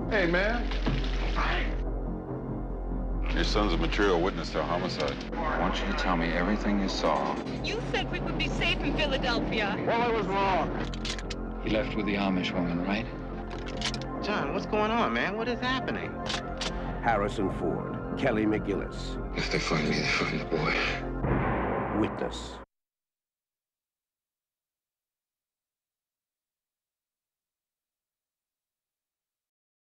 Hey, man. Your son's a material witness to a homicide. I want you to tell me everything you saw. You said we would be safe in Philadelphia. Well, I was wrong. He left with the Amish woman, right? John, what's going on, man? What is happening? Harrison Ford, Kelley McGillis. If they find me, they find the boy. Witness.